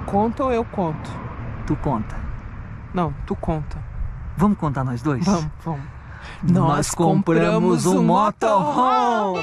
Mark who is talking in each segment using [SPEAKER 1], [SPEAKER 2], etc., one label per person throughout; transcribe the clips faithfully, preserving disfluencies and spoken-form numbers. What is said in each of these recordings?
[SPEAKER 1] conta ou eu conto?
[SPEAKER 2] Tu conta.
[SPEAKER 1] Não, tu conta.
[SPEAKER 2] Vamos contar nós dois?
[SPEAKER 1] Vamos, vamos.
[SPEAKER 2] Nós compramos um motorhome!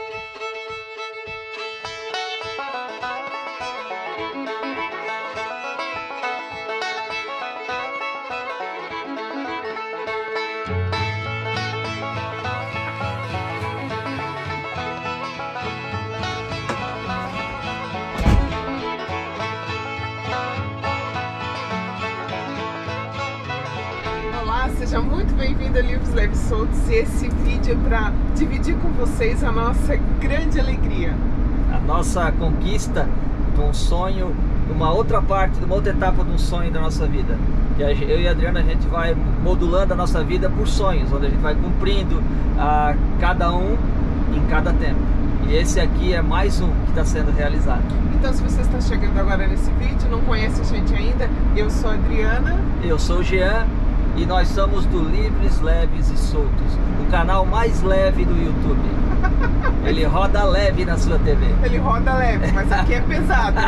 [SPEAKER 1] Olá, seja muito bem-vindo a Livros Leves Soltos, e esse vídeo é para dividir com vocês a nossa grande alegria.
[SPEAKER 2] A nossa conquista de um sonho, de uma outra parte, de uma outra etapa de um sonho da nossa vida. Que eu e a Adriana, a gente vai modulando a nossa vida por sonhos, onde a gente vai cumprindo a cada um em cada tempo. E esse aqui é mais um que está sendo realizado.
[SPEAKER 1] Então, se você está chegando agora nesse vídeo, não conhece a gente ainda, eu sou a Adriana.
[SPEAKER 2] Eu sou o Jean. E nós somos do Livres, Leves e Soltos, o canal mais leve do YouTube. Ele roda leve na sua T V.
[SPEAKER 1] Ele roda leve, mas aqui é pesado.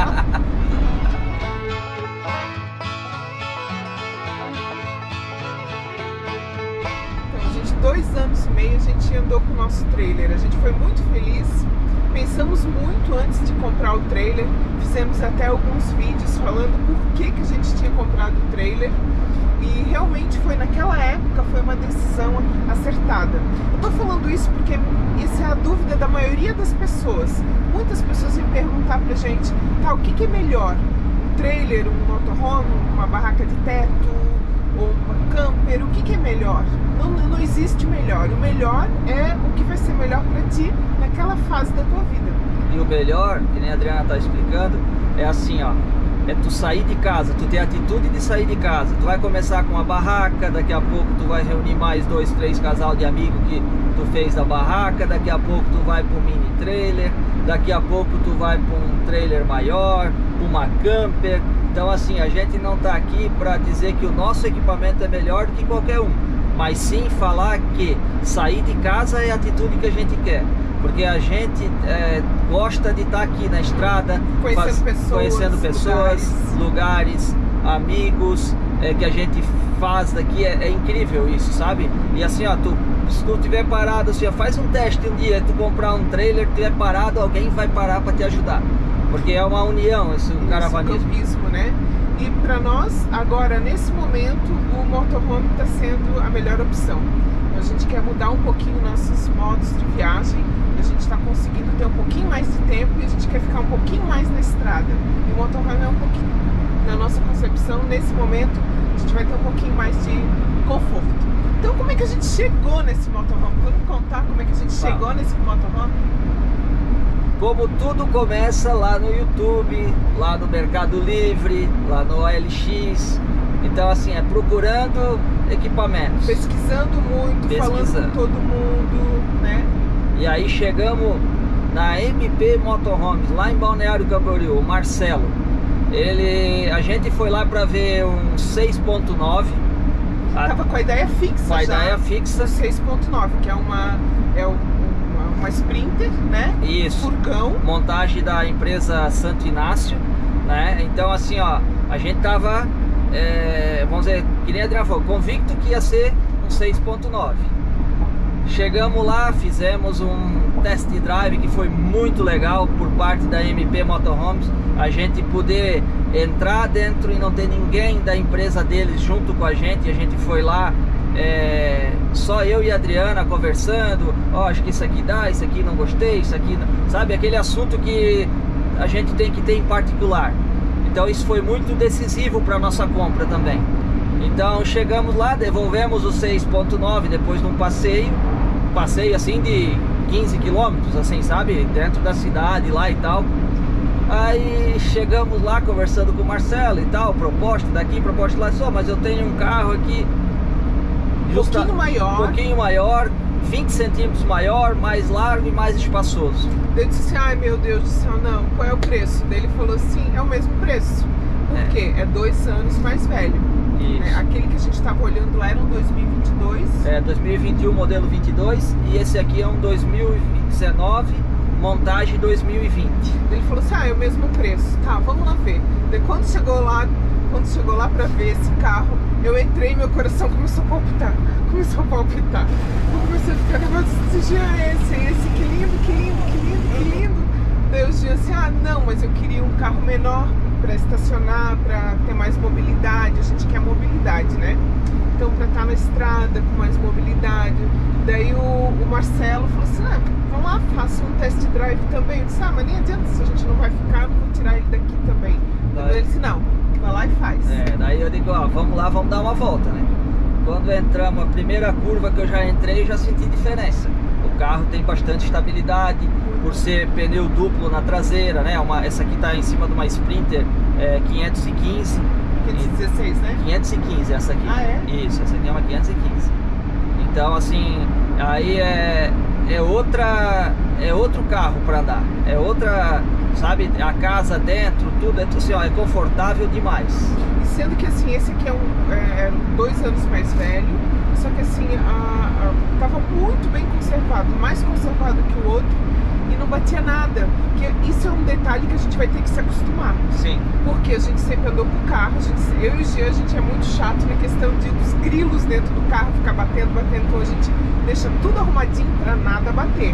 [SPEAKER 1] Então, gente, dois anos e meio a gente andou com o nosso trailer. A gente foi muito feliz. Pensamos muito antes de comprar o trailer. Fizemos até alguns vídeos falando por que, que a gente tinha comprado o trailer. E realmente foi naquela época, foi uma decisão acertada. Eu tô falando isso porque essa é a dúvida da maioria das pessoas. Muitas pessoas vêm perguntar pra gente, tá, o que, que é melhor? Um trailer, um motorhome, uma barraca de teto, ou uma camper? O que, que é melhor? Não, não existe melhor. O melhor é o que vai ser melhor pra ti naquela fase da tua vida.
[SPEAKER 2] E o melhor, que nem a Adriana tá explicando, é assim, ó. É tu sair de casa, tu ter a atitude de sair de casa. Tu vai começar com uma barraca, daqui a pouco tu vai reunir mais dois, três casal de amigos que tu fez da barraca, daqui a pouco tu vai para um mini trailer, daqui a pouco tu vai para um trailer maior, uma camper. Então assim, a gente não tá aqui para dizer que o nosso equipamento é melhor do que qualquer um, mas sim falar que sair de casa é a atitude que a gente quer. Porque a gente é, gosta de estar aqui na estrada,
[SPEAKER 1] conhecendo
[SPEAKER 2] faz,
[SPEAKER 1] pessoas,
[SPEAKER 2] conhecendo pessoas lugares, lugares amigos, é, que a gente faz daqui, é, é incrível isso, sabe? E assim, ó, tu, se tu estiver parado, assim, ó, faz um teste um dia, tu comprar um trailer, tu estiver parado, alguém vai parar para te ajudar. Porque é uma união, esse isso, caravanismo.
[SPEAKER 1] Campismo, né? E para nós, agora, nesse momento, o motorhome está sendo a melhor opção. A gente quer mudar um pouquinho nossos modos de viagem, a gente está conseguindo ter um pouquinho mais de tempo e a gente quer ficar um pouquinho mais na estrada. E o motorhome é um pouquinho, na nossa concepção, nesse momento, a gente vai ter um pouquinho mais de conforto. Então, como é que a gente chegou nesse motorhome? Vamos contar como é que a gente chegou ah. nesse motorhome?
[SPEAKER 2] Como tudo começa lá no YouTube, lá no Mercado Livre, lá no O L X. Então assim, é procurando equipamentos,
[SPEAKER 1] pesquisando muito, pesquisando. Falando com todo mundo, né?
[SPEAKER 2] E aí chegamos na M P Motorhomes, lá em Balneário Camboriú, o Marcelo. Ele, a gente foi lá para ver um seis ponto nove.
[SPEAKER 1] Tava com a ideia fixa
[SPEAKER 2] com a
[SPEAKER 1] já.
[SPEAKER 2] ideia fixa.
[SPEAKER 1] seis ponto nove, que é uma é uma, uma Sprinter, né?
[SPEAKER 2] Isso.
[SPEAKER 1] Furgão.
[SPEAKER 2] Montagem da empresa Santo Inácio, né? Então assim, ó, a gente tava É, vamos dizer, que nem a Adriana falou, convicto que ia ser um seis ponto nove. Chegamos lá, fizemos um test drive que foi muito legal por parte da M P Motorhomes. A gente poder entrar dentro e não ter ninguém da empresa deles junto com a gente. A gente foi lá, é, só eu e a Adriana conversando. Ó, oh, acho que isso aqui dá, isso aqui não gostei, isso aqui não... Sabe, aquele assunto que a gente tem que ter em particular. Então isso foi muito decisivo para a nossa compra também. Então chegamos lá, devolvemos o seis ponto nove depois de um passeio, passeio assim de quinze quilômetros, assim, sabe, dentro da cidade lá e tal. Aí chegamos lá conversando com o Marcelo e tal, proposta daqui, proposta lá, só, mas eu tenho um carro aqui
[SPEAKER 1] um justa, pouquinho maior,
[SPEAKER 2] um pouquinho maior, vinte centímetros maior, mais largo e mais espaçoso.
[SPEAKER 1] Eu disse assim, ai meu Deus do céu, não, qual é o preço? Daí ele falou assim, é o mesmo preço. Por é. quê? É dois anos mais velho. Né? Aquele que a gente estava olhando lá era um dois mil e vinte e dois.
[SPEAKER 2] É, dois mil e vinte e um modelo vinte e dois, e esse aqui é um dois mil e dezenove montagem dois mil e vinte.
[SPEAKER 1] Ele falou assim, ah, é o mesmo preço. Tá, vamos lá ver. Daí quando chegou lá, quando chegou lá pra ver esse carro, eu entrei e meu coração começou a palpitar. Começou a palpitar. Eu comecei a ficar negócio desse dia, esse, esse, que lindo, que lindo, que lindo, que lindo. Daí eu disse assim, ah, não, mas eu queria um carro menor pra estacionar, pra ter mais mobilidade. A gente quer mobilidade, né? Então pra estar na estrada com mais mobilidade. Daí o, o Marcelo falou assim, ah, vamos lá, faça um test drive também. Eu disse, ah, mas nem adianta, se a gente não vai ficar, não vou tirar ele daqui também. Daí ele disse, não, vai lá e faz.
[SPEAKER 2] É, daí eu digo, ó, vamos lá, vamos dar uma volta, né? Quando entramos, a primeira curva que eu já entrei, eu já senti diferença. O carro tem bastante estabilidade, por ser pneu duplo na traseira, né? Uma, essa aqui tá em cima de uma Sprinter é, quinhentos e quinze.
[SPEAKER 1] quinhentos e dezesseis, né?
[SPEAKER 2] quinhentos e quinze, essa aqui.
[SPEAKER 1] Ah, é?
[SPEAKER 2] Isso, essa aqui é uma quinhentos e quinze. Então, assim, aí é, é outra, é outro carro para andar. É outra, sabe, a casa dentro, tudo, é, assim, ó, é confortável demais.
[SPEAKER 1] E sendo que, assim, esse aqui é um, é, dois anos mais velho, só que, assim, a, a, tava muito bem conservado, mais conservado que o outro, e não batia nada. Que isso é um detalhe que a gente vai ter que se acostumar.
[SPEAKER 2] Sim.
[SPEAKER 1] Porque a gente sempre andou com o carro, a gente, eu e o Jean, a gente é muito chato na questão de, dos grilos dentro do carro, ficar batendo, batendo, então a gente deixa tudo arrumadinho pra nada bater.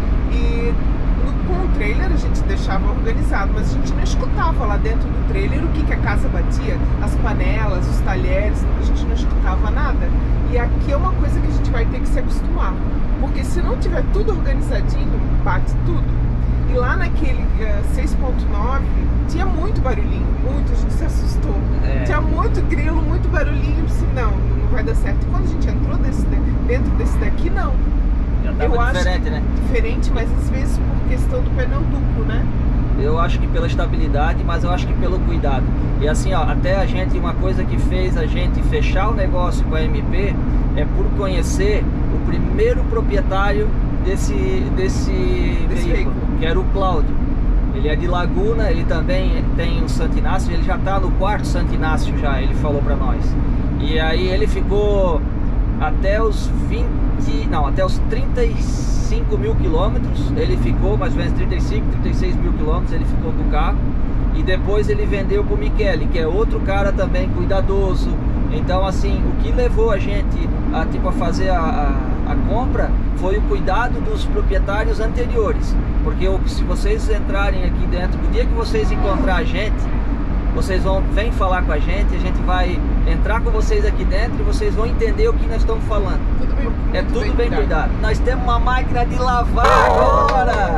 [SPEAKER 1] E no, com o trailer a gente deixava organizado, mas a gente não escutava lá dentro do trailer o que, que a casa batia, as panelas, os talheres, a gente não escutava nada. E aqui é uma coisa que a gente vai ter que se acostumar, porque se não tiver tudo organizadinho, bate tudo. E lá naquele uh, seis ponto nove tinha muito barulhinho, muito, a gente se assustou. É. Tinha muito grilo, muito barulhinho, eu disse, não, não vai dar certo. E quando a gente entrou desse, dentro desse daqui, não.
[SPEAKER 2] Já tava
[SPEAKER 1] eu
[SPEAKER 2] diferente,
[SPEAKER 1] acho
[SPEAKER 2] né?
[SPEAKER 1] Diferente, mas às vezes por questão do pneu duplo, né?
[SPEAKER 2] Eu acho que pela estabilidade, mas eu acho que pelo cuidado. E assim, ó, até a gente, uma coisa que fez a gente fechar o negócio com a M P é por conhecer o primeiro proprietário desse, desse,
[SPEAKER 1] desse veículo, veículo,
[SPEAKER 2] que era o Cláudio. Ele é de Laguna, ele também tem o Santo Inácio, ele já tá no quarto Santo Inácio já, ele falou pra nós. E aí ele ficou até os vinte, não, até os trinta e cinco mil quilômetros, ele ficou mais ou menos trinta e cinco, trinta e seis mil quilômetros, ele ficou com o carro. E depois ele vendeu pro Michele, que é outro cara também cuidadoso. Então assim, o que levou a gente a, tipo, a fazer a, a, a compra foi o cuidado dos proprietários anteriores. Porque se vocês entrarem aqui dentro, o dia que vocês encontrar a gente, vocês vão vem falar com a gente, a gente vai entrar com vocês aqui dentro e vocês vão entender o que nós estamos falando.
[SPEAKER 1] Tudo bem,
[SPEAKER 2] é tudo bem, bem cuidado. cuidado. Nós temos uma máquina de lavar agora!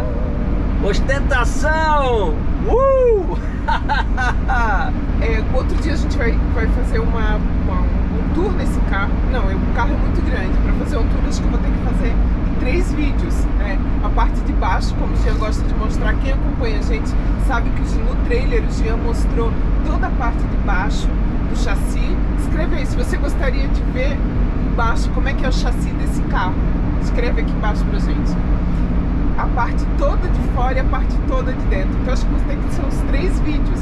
[SPEAKER 2] Ostentação! Uh!
[SPEAKER 1] É, outro dia a gente vai, vai fazer uma, uma, um tour nesse carro. Não, o carro é muito grande. Para fazer um tour, acho que eu vou ter que fazer em três vídeos. Né? A parte de baixo, como o Jean gosta de mostrar, quem acompanha a gente sabe que no trailer o Jean mostrou toda a parte de baixo do chassi. Escreve aí, se você gostaria de ver embaixo como é que é o chassi desse carro. Escreve aqui embaixo pra gente. A parte toda de fora e a parte toda de dentro. Então acho que você tem que ser uns três vídeos.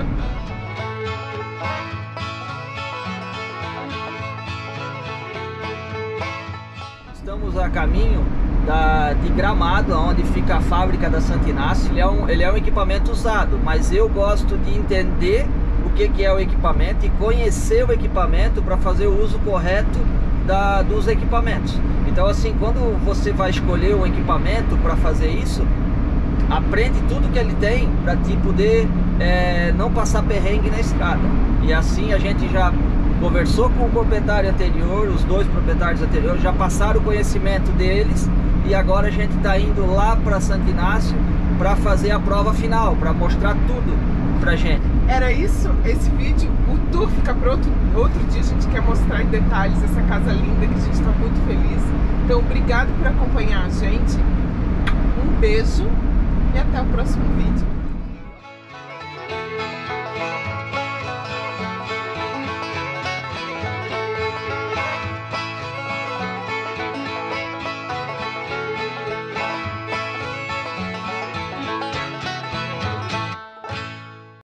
[SPEAKER 2] Estamos a caminho da, de Gramado, onde fica a fábrica da Santo Inácio. Ele é, um, ele é um equipamento usado, mas eu gosto de entender o que, que é o equipamento e conhecer o equipamento para fazer o uso correto da, dos equipamentos. Então assim, quando você vai escolher um equipamento para fazer isso, aprende tudo que ele tem para te poder é, não passar perrengue na estrada. E assim a gente já conversou com o proprietário anterior, os dois proprietários anteriores já passaram o conhecimento deles e agora a gente está indo lá para Santo Inácio para fazer a prova final, para mostrar tudo pra gente.
[SPEAKER 1] Era isso, esse vídeo, o tour fica para outro, outro dia, a gente quer mostrar em detalhes essa casa linda que a gente está muito feliz. Então obrigado por acompanhar a gente, um beijo e até o próximo vídeo.